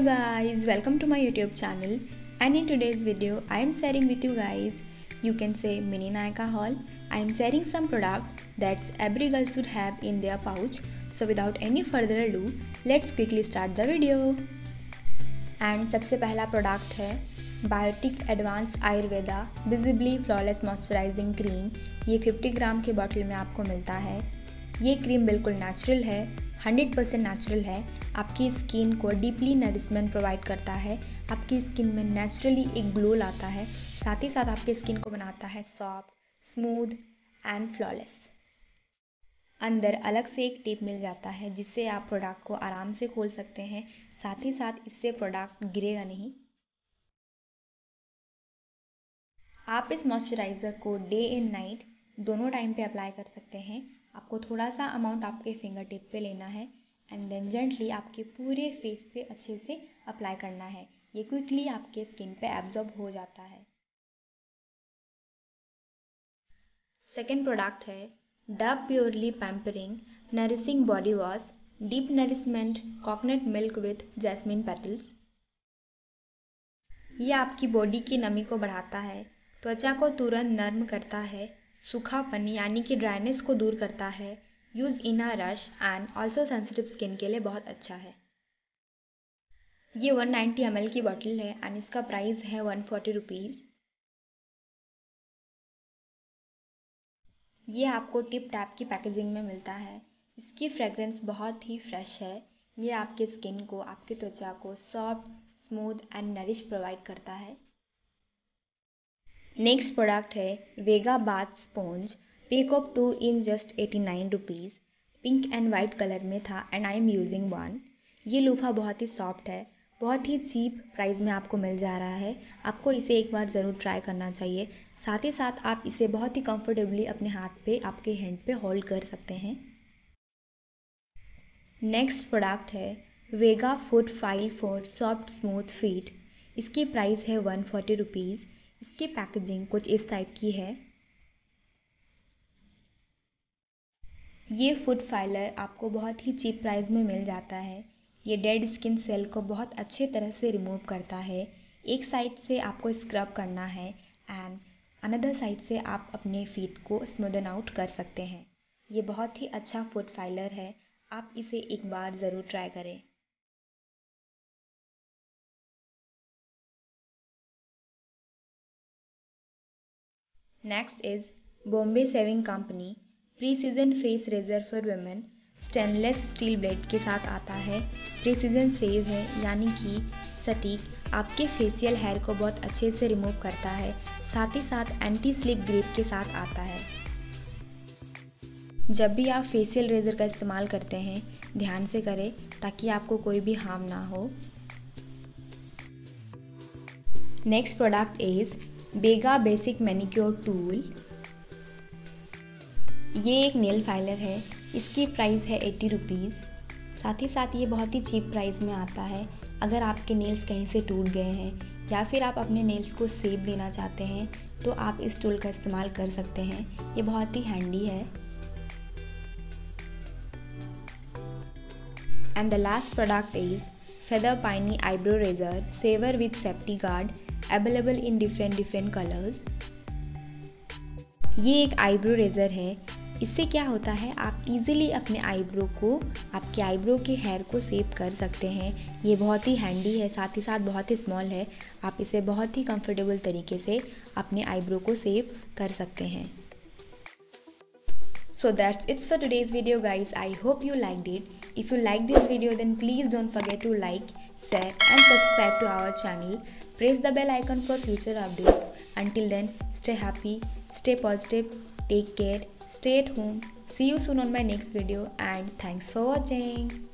Hello guys, welcome to my YouTube channel, and in today's video I am sharing with you guys, you can say mini Nykaa haul. I am sharing some products that every girl should have in their pouch. So without any further ado, let's quickly start the video. And सबसे पहला product है Biotique advance Ayurveda visibly flawless moisturising cream. ये 50 ग्राम के bottle में आपको मिलता है। ये क्रीम बिल्कुल नेचुरल है, 100% नेचुरल है। आपकी स्किन को डीपली नरिशमेंट प्रोवाइड करता है। आपकी स्किन में नेचुरली एक ग्लो लाता है, साथ ही साथ आपकी स्किन को बनाता है सॉफ्ट, स्मूथ एंड फ्लॉलेस। अंदर अलग से एक टिप मिल जाता है जिससे आप प्रोडक्ट को आराम से खोल सकते हैं। साथ ही साथ इससे प्रोडक्ट गिरेगा नहीं। आप इस मॉइस्चराइज़र को डे एंड नाइट दोनों टाइम पे अप्लाई कर सकते हैं। आपको थोड़ा सा अमाउंट आपके फिंगर टिप पे लेना है एंड देन जेंटली आपके पूरे फेस पे अच्छे से अप्लाई करना है। ये क्विकली आपके स्किन पे एब्जॉर्ब हो जाता है। सेकेंड प्रोडक्ट है Dove purely pampering nourishing body wash deep nourishment coconut milk with jasmine petals. ये आपकी बॉडी की नमी को बढ़ाता है, त्वचा को तुरंत नर्म करता है, सूखापन यानी कि ड्राइनेस को दूर करता है। Use in a rush and also sensitive skin के लिए बहुत अच्छा है। ये 190 ml की बॉटल है एंड इसका प्राइस है 140 रुपीज़। ये आपको टिप टैप की पैकेजिंग में मिलता है। इसकी फ्रेगरेंस बहुत ही फ्रेश है। ये आपके स्किन को, आपकी त्वचा को soft, smooth and nourish provide करता है। नेक्स्ट प्रोडक्ट है Vega bath sponge pack of 2 in just 89 rupees. Pink and white colour में था and I am using one. ये लोफा बहुत ही सॉफ्ट है, बहुत ही चीप प्राइस में आपको मिल जा रहा है। आपको इसे एक बार ज़रूर ट्राई करना चाहिए। साथ ही साथ आप इसे बहुत ही कंफर्टेबली अपने हाथ पे, आपके हैंड पे होल्ड कर सकते हैं। नेक्स्ट प्रोडक्ट है Vega foot file for soft smooth feet. इसकी प्राइस है 140 रुपीज़। इसकी पैकेजिंग कुछ इस टाइप की है। ये फुट फाइलर आपको बहुत ही चीप प्राइस में मिल जाता है। ये डेड स्किन सेल को बहुत अच्छे तरह से रिमूव करता है। एक साइड से आपको स्क्रब करना है एंड अनदर साइड से आप अपने फीट को स्मूदन आउट कर सकते हैं। ये बहुत ही अच्छा फुट फाइलर है, आप इसे एक बार ज़रूर ट्राई करें। Next is Bombay shaving company precision face razor for women. Stainless steel blade के साथ आता है। प्रीसीजन सेव है यानी कि सटीक आपके फेशियल हेयर को बहुत अच्छे से रिमूव करता है। साथ ही साथ एंटी स्लिप ग्रिप के साथ आता है। जब भी आप फेशियल रेजर का इस्तेमाल करते हैं ध्यान से करें ताकि आपको कोई भी हार्म ना हो। Next product is Vega basic manicure tool. ये एक नेल फाइलर है। इसकी प्राइस है 80 रुपीज़। साथ ही साथ ये बहुत ही चीप प्राइस में आता है। अगर आपके नेल्स कहीं से टूट गए हैं या फिर आप अपने नेल्स को शेप देना चाहते हैं तो आप इस टूल का इस्तेमाल कर सकते हैं। ये बहुत ही हैंडी है। And the last product is Feather Piany eyebrow razor shaver with safety guard available in different colours. ये एक आईब्रो रेजर है। इससे क्या होता है, आप इजीली अपने आईब्रो को, आपके आईब्रो के हेयर को शेप कर सकते हैं। ये बहुत ही हैंडी है, साथ ही साथ बहुत ही स्मॉल है। आप इसे बहुत ही कंफर्टेबल तरीके से अपने आईब्रो को शेप कर सकते हैं। So that's it for today's video guys. I hope you liked it. If you like this video then please don't forget to like, share and subscribe to our channel. Press the bell icon for future updates. Until then, stay happy, stay positive, take care, stay at home. See you soon on my next video and thanks for watching.